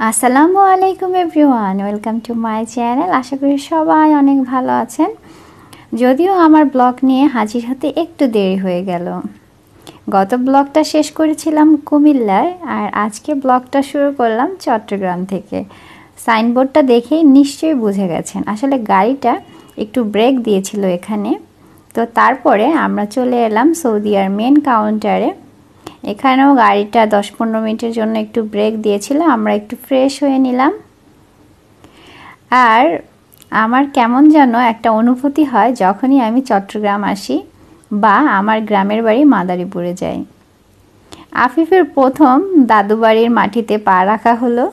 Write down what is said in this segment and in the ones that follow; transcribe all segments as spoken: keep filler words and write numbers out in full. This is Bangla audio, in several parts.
আসসালামু আলাইকুম everyone, welcome to my channel. আশা করি সবাই অনেক ভালো আছেন। যদিও আমার ব্লগ নিয়ে হাজির হতে একটু দেরি হয়ে গেল। গত ব্লগটা শেষ করেছিলাম কুমিল্লায়, আর আজকে ব্লগটা শুরু করলাম চট্টগ্রাম থেকে। সাইনবোর্ডটা দেখেই নিশ্চয়ই বুঝে গেছেন, আসলে গাড়িটা একটু ব্রেক দিয়েছিল এখানে। তো তারপরে আমরা চলে এলাম সৌদিয়ার মেন কাউন্টারে। এখানেও গাড়িটা দশ পনেরো মিনিটের জন্য একটু ব্রেক দিয়েছিল, আমরা একটু ফ্রেশ হয়ে নিলাম। আর আমার কেমন যেন একটা অনুভূতি হয় যখনই আমি চট্টগ্রাম আসি বা আমার গ্রামের বাড়ি মাদারীপুরে যাই। আফিফের প্রথম দাদু বাড়ির মাটিতে পা রাখা হলো।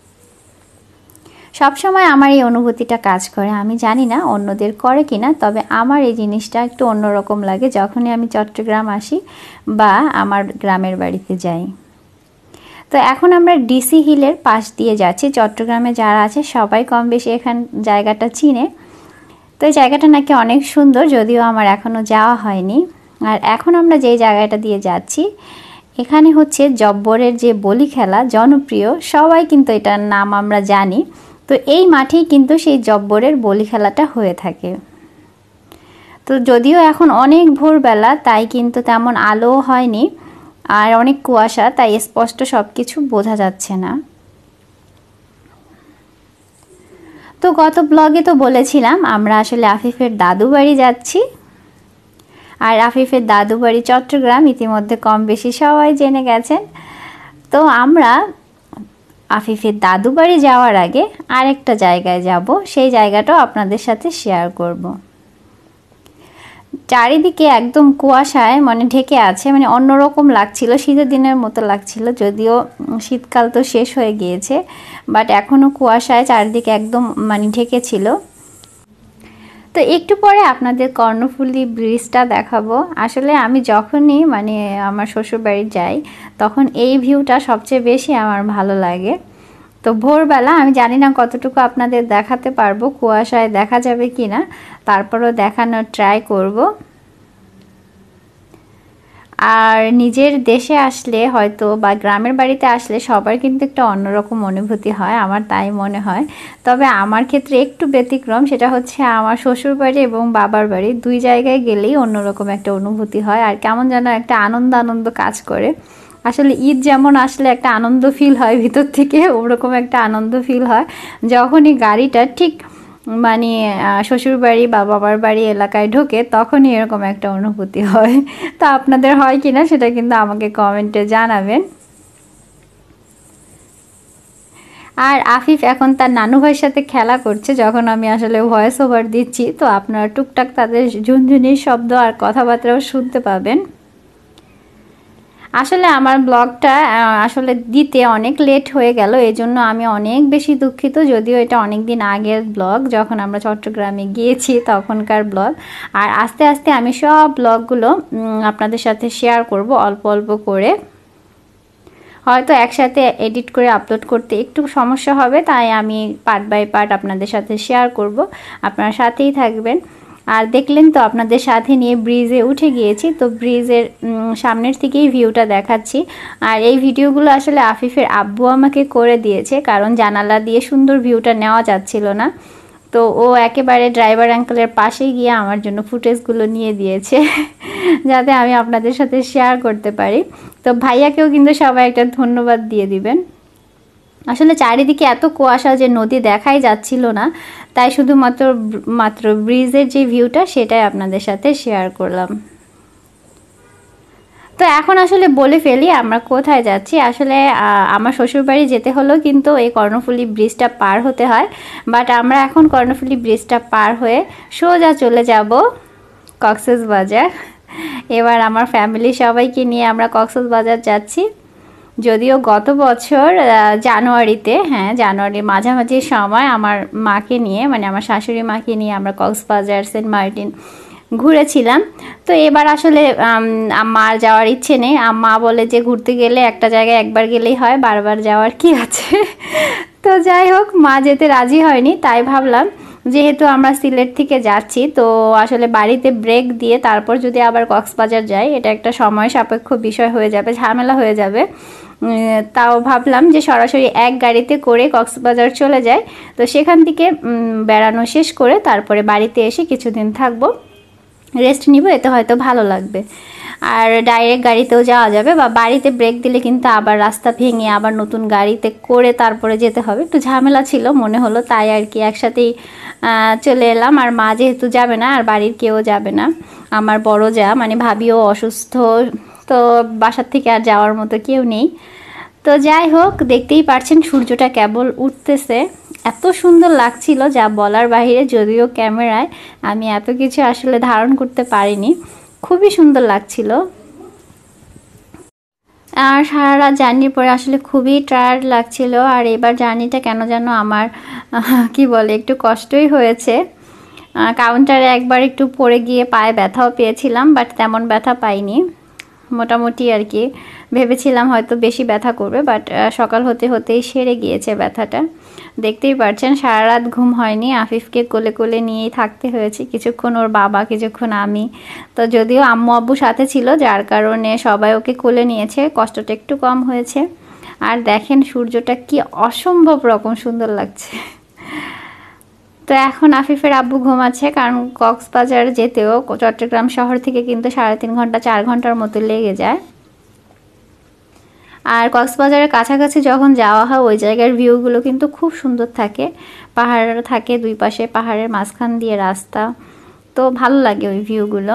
সবসময় আমার এই অনুভূতিটা কাজ করে, আমি জানি না অন্যদের করে কিনা, তবে আমার এই জিনিসটা একটু অন্যরকম লাগে যখনই আমি চট্টগ্রাম আসি বা আমার গ্রামের বাড়িতে যাই। তো এখন আমরা ডিসি হিলের পাশ দিয়ে যাচ্ছি। চট্টগ্রামে যারা আছে সবাই কম বেশি এখান জায়গাটা চিনে। তো এই জায়গাটা নাকি অনেক সুন্দর, যদিও আমার এখনও যাওয়া হয়নি। আর এখন আমরা যেই জায়গাটা দিয়ে যাচ্ছি এখানে হচ্ছে জব্বরের যে বলি খেলা জনপ্রিয়, সবাই কিন্তু এটার নাম আমরা জানি। তো এই মাঠেই কিন্তু সেই জব্বরের বলি খেলাটা হয়ে থাকে। তো যদিও এখন অনেক ভোরবেলা, তাই কিন্তু তেমন আলো হয়নি আর অনেক কুয়াশা, তাই স্পষ্ট সব কিছু বোঝা যাচ্ছে না। তো গত ব্লগে তো বলেছিলাম আমরা আসলে আফিফের দাদু বাড়ি যাচ্ছি। আর আফিফের দাদু বাড়ি চট্টগ্রাম ইতিমধ্যে কম বেশি সবাই জেনে গেছেন। তো আমরা আফিফের দাদু বাড়ি যাওয়ার আগে আরেকটা জায়গায় যাব, সেই জায়গাটাও আপনাদের সাথে শেয়ার করব। চারিদিকে একদম কুয়াশায় মানে ঢেকে আছে, মানে অন্যরকম লাগছিল, শীতের দিনের মতো লাগছিল। যদিও শীতকাল তো শেষ হয়ে গিয়েছে, বাট এখনও কুয়াশায় চারিদিকে একদম মানে ঢেকে ছিল। তো একটু পরে আপনাদের কর্ণফুলী ব্রিজটা দেখাবো। আসলে আমি যখনই মানে আমার শ্বশুরবাড়ি যাই তখন এই ভিউটা সবচেয়ে বেশি আমার ভালো লাগে। তো ভোরবেলা আমি জানি না কতটুকু আপনাদের দেখাতে পারবো, কুয়াশায় দেখা যাবে কি না, তারপরও দেখানোর ট্রাই করব। আর নিজের দেশে আসলে হয়তো বা গ্রামের বাড়িতে আসলে সবার কিন্তু একটা অন্যরকম অনুভূতি হয়, আমার তাই মনে হয়। তবে আমার ক্ষেত্রে একটু ব্যতিক্রম, সেটা হচ্ছে আমার শ্বশুর বাড়ি এবং বাবার বাড়ি দুই জায়গায় গেলেই অন্যরকম একটা অনুভূতি হয়, আর কেমন যেন একটা আনন্দ আনন্দ কাজ করে। আসলে ঈদ যেমন আসলে একটা আনন্দ ফিল হয় ভিতর থেকে, ওরকম একটা আনন্দ ফিল হয় যখনই গাড়িটা ঠিক মানে শ্বশুরবাড়ি বা বাবার বাড়ি এলাকায় ঢোকে, তখনই এরকম একটা অনুভূতি হয়। তো আপনাদের হয় কি না সেটা কিন্তু আমাকে কমেন্টে জানাবেন। আর আফিফ এখন তার নানু ভাইয়ের সাথে খেলা করছে যখন আমি আসলে ভয়েস ওভার দিচ্ছি, তো আপনারা টুকটাক তাদের ঝুনঝুনির শব্দ আর কথাবার্তাও শুনতে পাবেন। আসলে আমার ব্লগটা আসলে দিতে অনেক লেট হয়ে গেল, এই জন্য আমি অনেক বেশি দুঃখিত। যদিও এটা অনেক দিন আগের ব্লগ, যখন আমরা চট্টগ্রামে গিয়েছি তখনকার ব্লগ। আর আস্তে আস্তে আমি সব ব্লগগুলো আপনাদের সাথে শেয়ার করব অল্প অল্প করে। হয়তো একসাথে এডিট করে আপলোড করতে একটু সমস্যা হবে, তাই আমি পার্ট বাই পার্ট আপনাদের সাথে শেয়ার করব, আপনারা সাথেই থাকবেন। আর দেখলেন তো আপনাদের সাথে নিয়ে ব্রিজে উঠে গিয়েছি, তো ব্রিজের সামনের থেকেই ভিউটা দেখাচ্ছি। আর এই ভিডিওগুলো আসলে আফিফের আব্বু আমাকে করে দিয়েছে, কারণ জানালা দিয়ে সুন্দর ভিউটা নেওয়া যাচ্ছিল না। তো ও একেবারে ড্রাইভার আঙ্কেলের পাশে গিয়ে আমার জন্য ফুটেজগুলো নিয়ে দিয়েছে যাতে আমি আপনাদের সাথে শেয়ার করতে পারি। তো ভাইয়াকেও কিন্তু সবাই একটা ধন্যবাদ দিয়ে দিবেন। আসলে চারিদিকে এত কুয়াশা যে নদী দেখাই যাচ্ছিল না, তাই শুধুমাত্র মাত্র ব্রিজের যে ভিউটা সেটাই আপনাদের সাথে শেয়ার করলাম। তো এখন আসলে বলে ফেলি আমরা কোথায় যাচ্ছি। আসলে আমার শ্বশুরবাড়ি যেতে হলেও কিন্তু এই কর্ণফুলী ব্রিজটা পার হতে হয়, বাট আমরা এখন কর্ণফুলী ব্রিজটা পার হয়ে সোজা চলে যাব কক্সবাজার। এবার আমার ফ্যামিলি সবাইকে নিয়ে আমরা কক্সবাজার যাচ্ছি। যদিও গত বছর জানুয়ারিতে, হ্যাঁ জানুয়ারির মাঝামাঝি সময় আমার মাকে নিয়ে মানে আমার শাশুড়ি মাকে নিয়ে আমরা কক্সবাজার সেন্ট মার্টিন ঘুরেছিলাম। তো এবার আসলে আমার যাওয়ার ইচ্ছে নেই। মা বলে যে ঘুরতে গেলে একটা জায়গায় একবার গেলেই হয়, বারবার যাওয়ার কি আছে। তো যাই হোক, মা যেতে রাজি হয়নি, তাই ভাবলাম যেহেতু আমরা সিলেট থেকে যাচ্ছি তো আসলে বাড়িতে ব্রেক দিয়ে তারপর যদি আবার কক্সবাজার যাই এটা একটা সময় সাপেক্ষ বিষয় হয়ে যাবে, ঝামেলা হয়ে যাবে। তাও ভাবলাম যে সরাসরি এক গাড়িতে করে কক্সবাজার চলে যায়, তো সেখান থেকে বেড়ানো শেষ করে তারপরে বাড়িতে এসে কিছুদিন থাকবো, রেস্ট নিব, এতে হয়তো ভালো লাগবে। আর ডাইরেক্ট গাড়িতেও যাওয়া যাবে, বা বাড়িতে ব্রেক দিলে কিন্তু আবার রাস্তা ভেঙে আবার নতুন গাড়িতে করে তারপরে যেতে হবে, একটু ঝামেলা ছিল মনে হলো, তাই আর কি একসাথেই চলে এলাম। আর মা যেহেতু যাবে না আর বাড়ির কেউ যাবে না, আমার বড় যা মানে ভাবিও অসুস্থ, তো বাসার থেকে আর যাওয়ার মতো কেউ নেই। তো যাই হোক, দেখতেই পারছেন সূর্যটা কেবল উঠতেছে, এত সুন্দর লাগছিল যা বলার বাহিরে, যদিও ক্যামেরায় আমি এত কিছু আসলে ধারণ করতে পারিনি, খুবই সুন্দর লাগছিল। আর সারা রাত জার্নির পরে আসলে খুবই টায়ার্ড লাগছিল। আর এবার জার্নিটা কেন যেন আমার কি বলে একটু কষ্টই হয়েছে। কাউন্টারে একবার একটু পড়ে গিয়ে পায়ে ব্যথাও পেয়েছিলাম, বাট তেমন ব্যথা পাইনি, মোটামুটি আর কি। ভেবেছিলাম হয়তো বেশি ব্যথা করবে, বাট সকাল হতে হতেই সেরে গিয়েছে ব্যথাটা। দেখতেই পাচ্ছেন সারা রাত ঘুম হয়নি, আফিফকে কোলে কোলে নিয়েই থাকতে হয়েছে, কিছুক্ষণ ওর বাবা কিছুক্ষণ আমি। তো যদিও আম্মু আব্বু সাথে ছিল যার কারণে সবাই ওকে কোলে নিয়েছে, কষ্টটা একটু কম হয়েছে। আর দেখেন সূর্যটা কি অসম্ভব রকম সুন্দর লাগছে। তো এখন আফিফের আব্বু ঘুমাচ্ছে, কারণ কক্সবাজার যেতেও চট্টগ্রাম শহর থেকে কিন্তু সাড়ে তিন ঘন্টা চার ঘন্টার মতো লেগে যায়। আর কক্সবাজারের কাছাকাছি যখন যাওয়া হয় ওই জায়গার ভিউগুলো কিন্তু খুব সুন্দর থাকে, পাহাড় থাকে দুই পাশে, পাহাড়ের মাঝখান দিয়ে রাস্তা, তো ভালো লাগে ওই ভিউগুলো।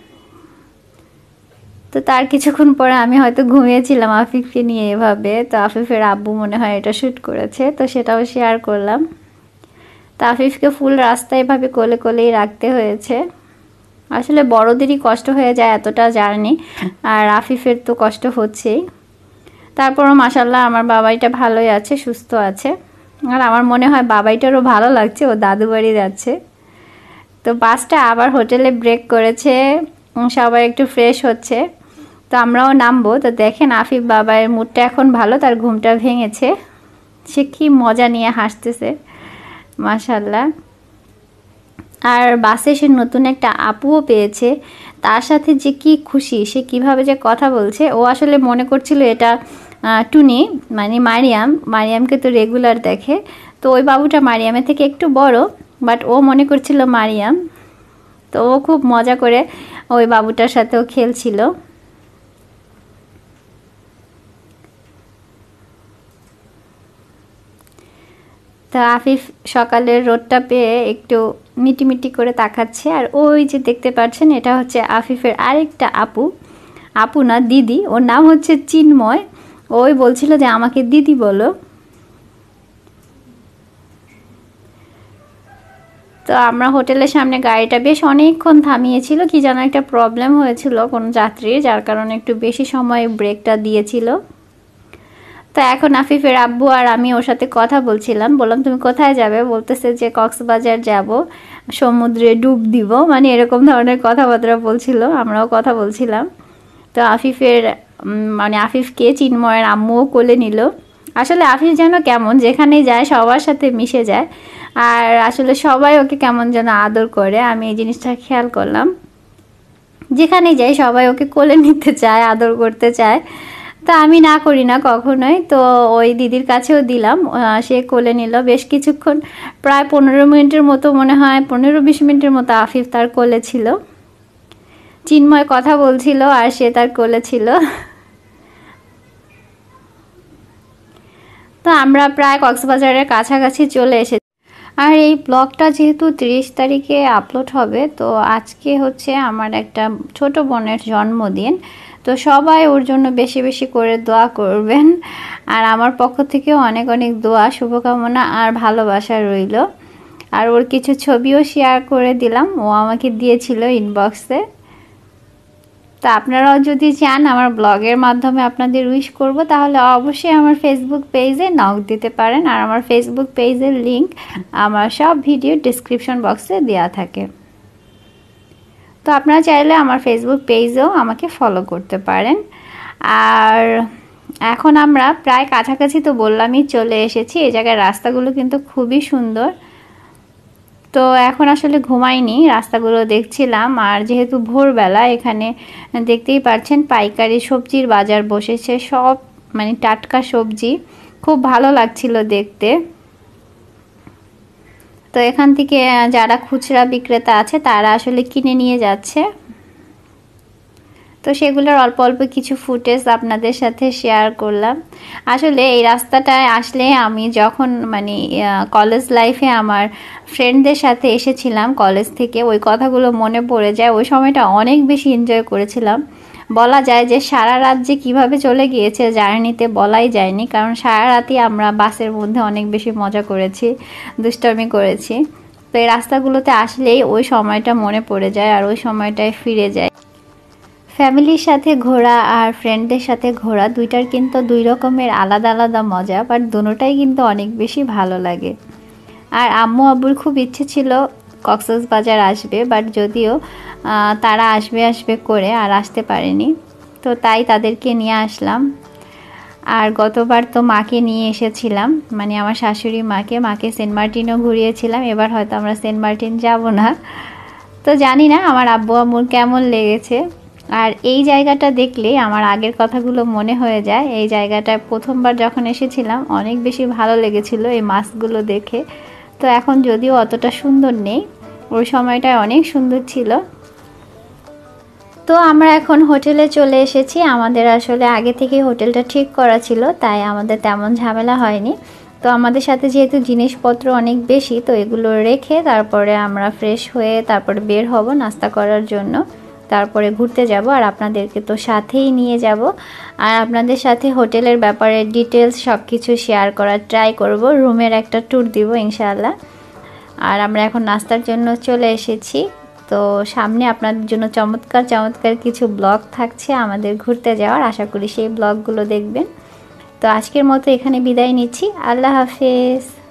তো তার কিছুক্ষণ পরে আমি হয়তো ঘুমিয়েছিলাম আফিফকে নিয়ে এভাবে, তো আফিফের আব্বু মনে হয় এটা শ্যুট করেছে, তো সেটাও শেয়ার করলাম। তো আফিফকে ফুল রাস্তায় এভাবে কোলে কোলেই রাখতে হয়েছে। আসলে বড়দেরই কষ্ট হয়ে যায় এতটা জার্নি, আর আফিফের তো কষ্ট হচ্ছেই। তারপরও মাশাল্লাহ আমার বাবাইটা ভালোই আছে, সুস্থ আছে। আর আমার মনে হয় বাবাইটারও ভালো লাগছে, ও দাদু বাড়ি যাচ্ছে। তো বাসটা আবার হোটেলে ব্রেক করেছে, সবাই একটু ফ্রেশ হচ্ছে, তো আমরাও নামবো। তো দেখেন আফিফ বাবাইয়ের মুডটা এখন ভালো, তার ঘুমটা ভেঙেছে, সে কি মজা নিয়ে হাসতেছে মাশাল্লাহ। আর বাসে সে নতুন একটা আপুও পেয়েছে, তার সাথে যে কি খুশি, সে কিভাবে যে কথা বলছে। ও আসলে মনে করছিল এটা টুনি মানে মারিয়াম, মারিয়ামকে তো রেগুলার দেখে, তো ওই বাবুটা মারিয়ামের থেকে একটু বড়, বাট ও মনে করছিল মারিয়াম। তো ও খুব মজা করে ওই বাবুটার সাথেও খেলছিল। তা আফিফ সকালের রোদটা পেয়ে একটু মিটিমিটি করে তাকাচ্ছে। আর ওই যে দেখতে পাচ্ছেন এটা হচ্ছে আফিফের আরেকটা আপু, আপু না দিদি, ওর নাম হচ্ছে চিন্ময়। ওই বলছিল যে আমাকে দিদি বলো। তো আমরা হোটেলের সামনে গাড়িটা বেশ অনেকক্ষণ থামিয়েছিল, কি যেন একটা প্রবলেম হয়েছিল কোনো যাত্রীর, যার কারণে একটু বেশি সময় ব্রেকটা দিয়েছিল। তো এখন আফিফের আব্বু আর আমি ওর সাথে কথা বলছিলাম, বললাম তুমি কোথায় যাবে, বলতেছে যে কক্সবাজার যাব, সমুদ্রে ডুব দিব, মানে এরকম ধরনের কথাবার্তা বলছিল, আমরাও কথা বলছিলাম। তো আফিফের মানে আফিফকে চিন্ময়ের আম্মুও কোলে নিল। আসলে আফিফ যেন কেমন যেখানেই যায় সবার সাথে মিশে যায়, আর আসলে সবাই ওকে কেমন যেন আদর করে, আমি এই জিনিসটা খেয়াল করলাম। যেখানেই যাই সবাই ওকে কোলে নিতে চায়, আদর করতে চায়, তা আমি না করি না কখনোই। তো ওই দিদির কাছেও দিলাম, সে কোলে নিল বেশ কিছুক্ষণ, প্রায় পনেরো মিনিটের মতো মনে হয়, পনেরো বিশ মিনিটের মতো আফিফ তার কোলে ছিল। চিন্ময় কথা বলছিল আর সে তার কোলে ছিল। তো আমরা প্রায় কক্সবাজারের কাছাকাছি চলে এসেছি। আর এই ব্লগটা যেহেতু তিরিশ তারিখে আপলোড হবে, তো আজকে হচ্ছে আমার একটা ছোট বোনের জন্মদিন, তো সবাই ওর জন্য বেশি বেশি করে দোয়া করবেন। আর আমার পক্ষ থেকেও অনেক অনেক দোয়া, শুভকামনা আর ভালোবাসা রইল। আর ওর কিছু ছবিও শেয়ার করে দিলাম, ও আমাকে দিয়েছিল ইনবক্সে। তো আপনারাও যদি চান আমার ব্লগের মাধ্যমে আপনাদের উইশ করব, তাহলে অবশ্যই আমার ফেসবুক পেজে নক দিতে পারেন। আর আমার ফেসবুক পেজের লিংক আমার সব ভিডিও ডেসক্রিপশন বক্সে দেওয়া থাকে। তো আপনারা চাইলে আমার ফেসবুক পেজেও আমাকে ফলো করতে পারেন। আর এখন আমরা প্রায় কাছাকাছি তো বললামই চলে এসেছি। এই জায়গার রাস্তাগুলো কিন্তু খুবই সুন্দর। তো তো এখন আসলে ঘুমাইনি, রাস্তাগুলো দেখছিলাম। আর যেহেতু ভোরবেলা, এখানে দেখতেই পাচ্ছেন পাইকারি সবজির বাজার বসেছে, সব মানে টাটকা সবজি, খুব ভালো লাগছিল দেখতে। তো এখান থেকে যারা খুচরা বিক্রেতা আছে তারা আসলে কিনে নিয়ে যাচ্ছে। তো সেগুলোর অল্প অল্প কিছু ফুটেজ আপনাদের সাথে শেয়ার করলাম। আসলে এই রাস্তাটায় আসলে আমি যখন মানে কলেজ লাইফে আমার ফ্রেন্ডদের সাথে এসেছিলাম কলেজ থেকে, ওই কথাগুলো মনে পড়ে যায়। ওই সময়টা অনেক বেশি এনজয় করেছিলাম। বলা যায় যে সারা রাত যে কীভাবে চলে গিয়েছে জার্নিতে বলাই যায়নি, কারণ সারা রাতই আমরা বাসের মধ্যে অনেক বেশি মজা করেছি, দুষ্টামি করেছি। তো এই রাস্তাগুলোতে আসলেই ওই সময়টা মনে পড়ে যায় আর ওই সময়টায় ফিরে যায়। ফ্যামিলির সাথে ঘোরা আর ফ্রেন্ডদের সাথে ঘোরা দুইটার কিন্তু দুই রকমের আলাদা আলাদা মজা, বাট দুটোটাই কিন্তু অনেক বেশি ভালো লাগে। আর আম্মু আব্বুর খুব ইচ্ছে ছিল কক্সবাজার আসবে, বাট যদিও তারা আসবে আসবে করে আর আসতে পারেনি, তো তাই তাদেরকে নিয়ে আসলাম। আর গতবার তো মাকে নিয়ে এসেছিলাম, মানে আমার শাশুড়ি মাকে মাকে সেন্ট মার্টিনও ঘুরিয়েছিলাম। এবার হয়তো আমরা সেন্ট মার্টিন যাব না। তো জানি না আমার আব্বু আম্মুর কেমন লেগেছে। আর এই জায়গাটা দেখলে আমার আগের কথাগুলো মনে হয়ে যায়। এই জায়গাটায় প্রথমবার যখন এসেছিলাম অনেক বেশি ভালো লেগেছিল এই মাছগুলো দেখে। তো এখন যদিও অতটা সুন্দর নেই, ওই সময়টায় অনেক সুন্দর ছিল। তো আমরা এখন হোটেলে চলে এসেছি। আমাদের আসলে আগে থেকে হোটেলটা ঠিক করা ছিল, তাই আমাদের তেমন ঝামেলা হয়নি। তো আমাদের সাথে যেহেতু জিনিসপত্র অনেক বেশি, তো এগুলো রেখে তারপরে আমরা ফ্রেশ হয়ে তারপরে বের হব নাস্তা করার জন্য, তারপরে ঘুরতে যাব। আর আপনাদেরকে তো সাথেই নিয়ে যাব, আর আপনাদের সাথে হোটেলের ব্যাপারে ডিটেলস সব কিছু শেয়ার করার ট্রাই করব। রুমের একটা ট্যুর দিব ইনশাআল্লাহ। আর আমরা এখন নাস্তার জন্য চলে এসেছি। তো সামনে আপনাদের জন্য চমৎকার চমৎকার কিছু ব্লগ থাকছে আমাদের ঘুরতে যাওয়ার, আশা করি সেই ব্লগগুলো দেখবেন। তো আজকের মতো এখানে বিদায় নিচ্ছি, আল্লাহ হাফেজ।